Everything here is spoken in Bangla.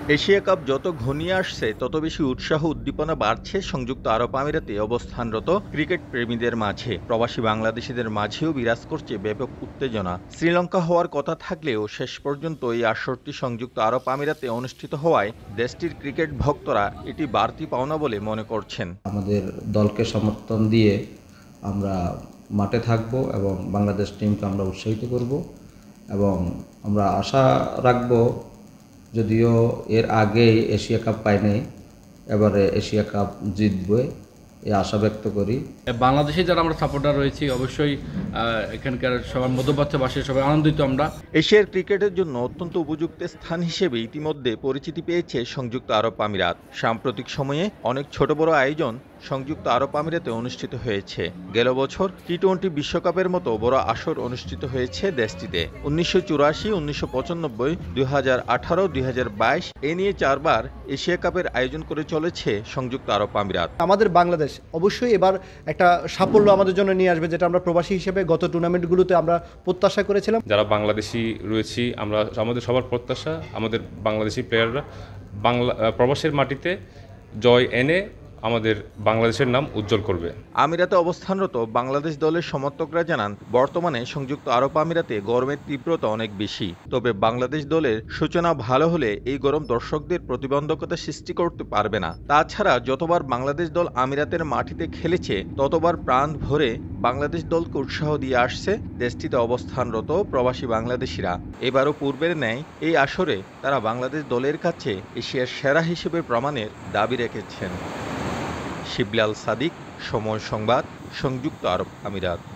এশিয়া কাপ যত ঘনিয়ে আসছে তত বেশি উৎসাহ উদ্দীপনা বাড়ছে সংযুক্ত আরব আমিরাতে অবস্থানরত ক্রিকেট প্রেমীদের মাঝে। প্রবাসী বাংলাদেশিদের মাঝেও বিরাজ করছে ব্যাপক উত্তেজনা। শ্রীলঙ্কা হওয়ার কথা থাকলেও শেষ পর্যন্ত এই আসরটি সংযুক্ত আরব আমিরাতে অনুষ্ঠিত হওয়ায় দেশটির ক্রিকেট ভক্তরা এটি বাড়তি পাওনা বলে মনে করছেন। আমাদের দলকে সমর্থন দিয়ে আমরা মাঠে থাকব এবং বাংলাদেশ টিমকে আমরা উৎসাহিত করব এবং আমরা আশা রাখব, যদিও এর আগেই এশিয়া কাপ পাই নাই, এবারে এশিয়া কাপ জিতবে এই আশা ব্যক্ত করি। বাংলাদেশে যারা আমরা সাপোর্টার রয়েছি অবশ্যই এখানকার সবার মধ্যপ্রাচ্যবাসী সবাই আনন্দিত আমরা। এশিয়ার ক্রিকেটের জন্য অত্যন্ত উপযুক্ত স্থান হিসেবে ইতিমধ্যে পরিচিতি পেয়েছে সংযুক্ত আরব আমিরাত। সাম্প্রতিক সময়ে অনেক ছোট বড় আয়োজন সংযুক্ত আরব আমিরাতে অনুষ্ঠিত হয়েছে। গেল বছর টি-20 বিশ্বকাপের মতো বড় আসর অনুষ্ঠিত হয়েছে দেশটিতে। 1984, 1995, 2018, 2022 এ নিয়ে 4 বার এশিয়া কাপের আয়োজন করে চলেছে সংযুক্ত আরব আমিরাত। আমাদের বাংলাদেশ অবশ্যই এবার একটা সাফল্য আমাদের জন্য নিয়ে আসবে, যেটা আমরা প্রবাসী হিসেবে গত টুর্নামেন্টগুলোতে আমরা প্রত্যাশা করেছিলাম। যারা বাংলাদেশি রয়েছি আমাদের সবার প্রত্যাশা আমাদের বাংলাদেশি প্লেয়াররা প্রবাসের মাটিতে জয় এনে আমাদের বাংলাদেশের নাম উজ্জ্বল করবে। আমিরাতে অবস্থানরত বাংলাদেশ দলের সমর্থকরা জানান, বর্তমানে সংযুক্ত আরব আমিরাতে গরমের তীব্রতা অনেক বেশি। তবে বাংলাদেশ দলের সূচনা ভালো হলে এই গরম দর্শকদের প্রতিবন্ধকতা সৃষ্টি করতে পারবে না। তাছাড়া যতবার বাংলাদেশ দল আমিরাতের মাটিতে খেলেছে ততবার প্রাণ ভরে বাংলাদেশ দলকে উৎসাহ দিয়ে আসছে দেশটিতে অবস্থানরত প্রবাসী বাংলাদেশিরা। এবারও পূর্বের ন্যায় এই আসরে তারা বাংলাদেশ দলের কাছে এশিয়ার সেরা হিসেবে প্রমাণের দাবি রেখেছেন। শিবলি আল সাদিক, সময় সংবাদ, সংযুক্ত আরব আমিরাত।